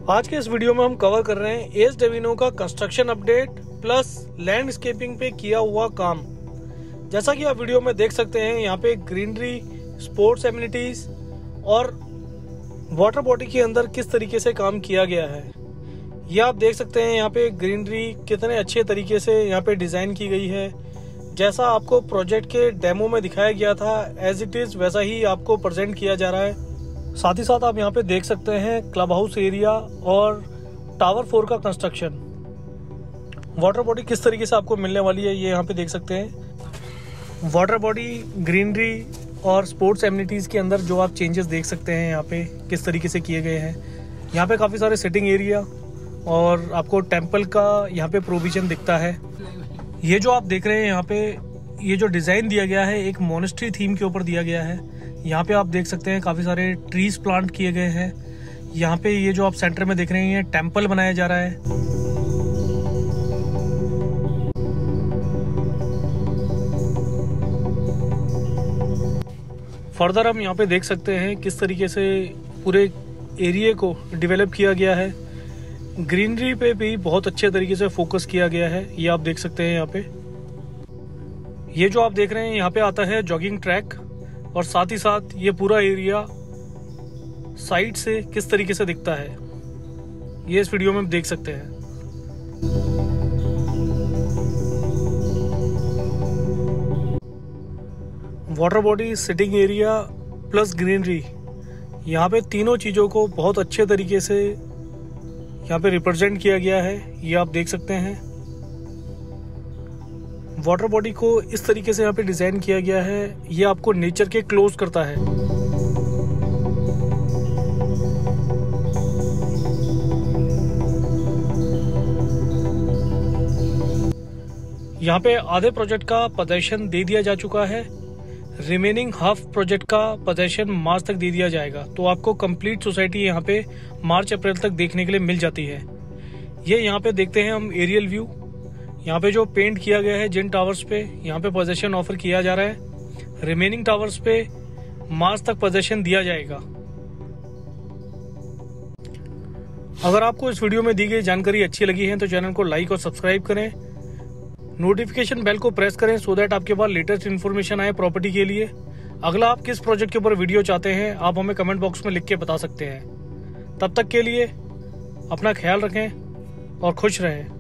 आज के इस वीडियो में हम कवर कर रहे हैं एस डेविनो का कंस्ट्रक्शन अपडेट प्लस लैंडस्केपिंग पे किया हुआ काम। जैसा कि आप वीडियो में देख सकते हैं, यहाँ पे ग्रीनरी, स्पोर्ट्स एमिनिटीज और वाटर बॉडी के अंदर किस तरीके से काम किया गया है ये आप देख सकते हैं। यहाँ पे ग्रीनरी कितने अच्छे तरीके से यहाँ पे डिजाइन की गई है। जैसा आपको प्रोजेक्ट के डेमो में दिखाया गया था एज इट इज वैसा ही आपको प्रेजेंट किया जा रहा है। साथ ही साथ आप यहाँ पे देख सकते हैं क्लब हाउस एरिया और टावर 4 का कंस्ट्रक्शन। वाटर बॉडी किस तरीके से आपको मिलने वाली है ये यहाँ पे देख सकते हैं। वाटर बॉडी, ग्रीनरी और स्पोर्ट्स एमिनिटीज के अंदर जो आप चेंजेस देख सकते हैं यहाँ पे किस तरीके से किए गए हैं। यहाँ पे काफ़ी सारे सिटिंग एरिया और आपको टेम्पल का यहाँ पे प्रोविजन दिखता है। ये जो आप देख रहे हैं यहाँ पे, ये जो डिज़ाइन दिया गया है एक मोनेस्ट्री थीम के ऊपर दिया गया है। यहाँ पे आप देख सकते हैं काफ़ी सारे ट्रीज प्लांट किए गए हैं। यहाँ पे ये जो आप सेंटर में देख रहे हैं ये टेम्पल बनाया जा रहा है। फर्दर हम यहाँ पे देख सकते हैं किस तरीके से पूरे एरिया को डेवलप किया गया है। ग्रीनरी पे भी बहुत अच्छे तरीके से फोकस किया गया है, ये आप देख सकते हैं। यहाँ पे ये जो आप देख रहे हैं यहाँ पे आता है जॉगिंग ट्रैक और साथ ही साथ ये पूरा एरिया साइड से किस तरीके से दिखता है ये इस वीडियो में देख सकते हैं। Water body, sitting area plus greenery, यहाँ पे तीनों चीज़ों को बहुत अच्छे तरीके से यहाँ पे रिप्रेजेंट किया गया है, ये आप देख सकते हैं। वाटर बॉडी को इस तरीके से यहाँ पे डिजाइन किया गया है, ये आपको नेचर के क्लोज करता है। यहाँ पे आधे प्रोजेक्ट का पोजीशन दे दिया जा चुका है। रिमेनिंग हाफ प्रोजेक्ट का पोजीशन मार्च तक दे दिया जाएगा, तो आपको कंप्लीट सोसाइटी यहाँ पे मार्च अप्रैल तक देखने के लिए मिल जाती है। ये यहाँ पे देखते हैं हम एरियल व्यू। यहाँ पे जो पेंट किया गया है जिन टावर्स पे, यहाँ पे पोजीशन ऑफर किया जा रहा है। रिमेनिंग टावर्स पे मार्च तक पोजीशन दिया जाएगा। अगर आपको इस वीडियो में दी गई जानकारी अच्छी लगी है तो चैनल को लाइक और सब्सक्राइब करें। नोटिफिकेशन बेल को प्रेस करें सो दैट आपके पास लेटेस्ट इन्फॉर्मेशन आए प्रॉपर्टी के लिए। अगला आप किस प्रोजेक्ट के ऊपर वीडियो चाहते हैं आप हमें कमेंट बॉक्स में लिख के बता सकते हैं। तब तक के लिए अपना ख्याल रखें और खुश रहें।